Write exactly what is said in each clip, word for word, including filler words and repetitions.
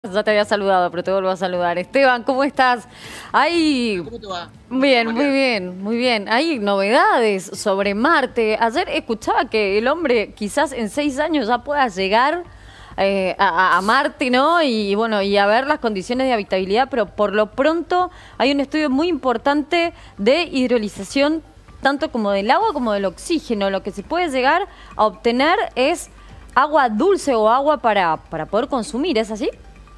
Ya te había saludado, pero te vuelvo a saludar. Esteban, ¿cómo estás? Hay... ¿Cómo te va? Bien, ¿Cómo muy te va? bien, muy bien. Hay novedades sobre Marte. Ayer escuchaba que el hombre quizás en seis años ya pueda llegar eh, a, a Marte, ¿no? Y bueno, y a ver las condiciones de habitabilidad, pero por lo pronto hay un estudio muy importante de hidrolización, tanto como del agua como del oxígeno. Lo que se puede llegar a obtener es agua dulce o agua para, para poder consumir, ¿es así?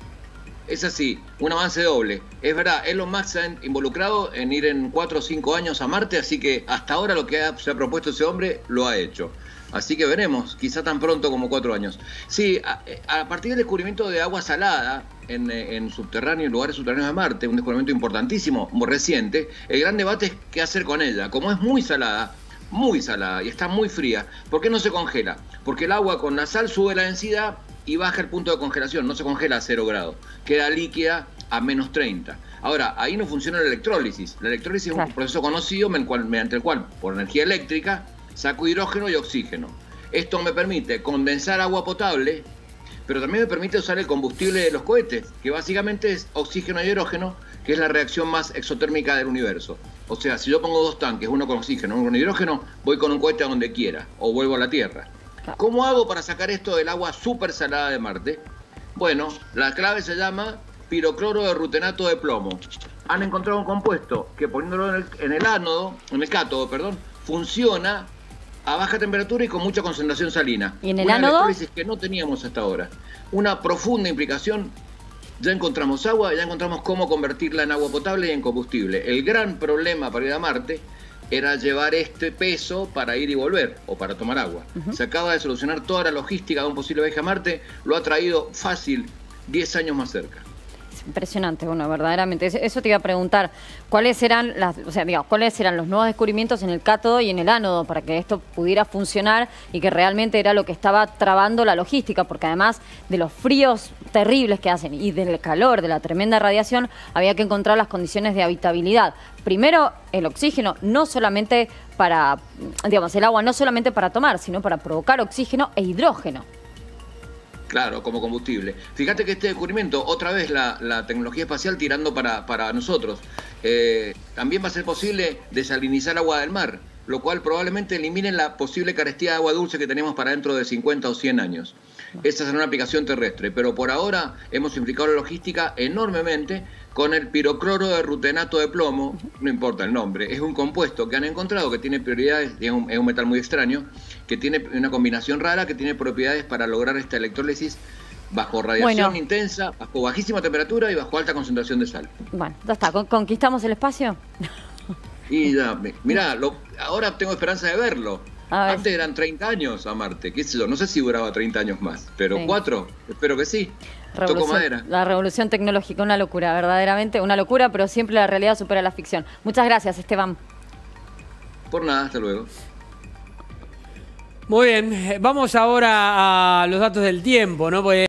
Es así, un avance doble. Es verdad, Elon Musk se ha involucrado en ir en cuatro o cinco años a Marte, así que hasta ahora lo que ha, se ha propuesto ese hombre lo ha hecho. Así que veremos, quizá tan pronto como cuatro años. Sí, a, a partir del descubrimiento de agua salada en, en subterráneo, en lugares subterráneos de Marte, un descubrimiento importantísimo, muy reciente, el gran debate es qué hacer con ella. Como es muy salada, muy salada y está muy fría, ¿por qué no se congela? Porque el agua con la sal sube la densidad y baja el punto de congelación, no se congela a cero grados, queda líquida a menos treinta. Ahora, ahí no funciona la electrólisis. La electrólisis claro. es un proceso conocido mediante el cual, por energía eléctrica, saco hidrógeno y oxígeno. Esto me permite condensar agua potable, pero también me permite usar el combustible de los cohetes, que básicamente es oxígeno y hidrógeno, que es la reacción más exotérmica del universo. O sea, si yo pongo dos tanques, uno con oxígeno, uno con hidrógeno, voy con un cohete a donde quiera, o vuelvo a la Tierra. ¿Cómo hago para sacar esto del agua súper salada de Marte? Bueno, la clave se llama pirocloro de rutenato de plomo. Han encontrado un compuesto que poniéndolo en el, en el ánodo, en el cátodo, perdón, funciona a baja temperatura y con mucha concentración salina. ¿Y en el Una ánodo? electrólisis que no teníamos hasta ahora. Una profunda implicación. Ya encontramos agua, ya encontramos cómo convertirla en agua potable y en combustible. El gran problema para ir a Marte era llevar este peso para ir y volver, o para tomar agua. Uh-huh. Se acaba de solucionar toda la logística de un posible viaje a Marte, lo ha traído fácil diez años más cerca. Es impresionante, bueno, verdaderamente. Eso te iba a preguntar, ¿cuáles eran las, o sea, digamos, cuáles eran los nuevos descubrimientos en el cátodo y en el ánodo para que esto pudiera funcionar y que realmente era lo que estaba trabando la logística? Porque además de los fríos terribles que hacen y del calor, de la tremenda radiación, había que encontrar las condiciones de habitabilidad. Primero, el oxígeno, no solamente para, digamos, el agua no solamente para tomar, sino para provocar oxígeno e hidrógeno. Claro, como combustible. Fíjate que este descubrimiento, otra vez la, la tecnología espacial tirando para, para nosotros, eh, también va a ser posible desalinizar agua del mar, lo cual probablemente elimine la posible carestía de agua dulce que tenemos para dentro de cincuenta o cien años. Esta será una aplicación terrestre, pero por ahora hemos simplificado la logística enormemente con el pirocloro de rutenato de plomo, no importa el nombre, es un compuesto que han encontrado que tiene propiedades, es un, es un metal muy extraño, que tiene una combinación rara, que tiene propiedades para lograr esta electrólisis bajo radiación bueno. intensa, bajo bajísima temperatura y bajo alta concentración de sal. Bueno, ya está, ¿conquistamos el espacio? Y ya, mirá, lo, ahora tengo esperanza de verlo. Antes eran treinta años a Marte, qué sé yo, no sé si duraba treinta años más, pero sí. cuatro, espero que sí. Toco madera. La revolución tecnológica, una locura, verdaderamente una locura, pero siempre la realidad supera la ficción. Muchas gracias, Esteban. Por nada, hasta luego. Muy bien, vamos ahora a los datos del tiempo, ¿no? Porque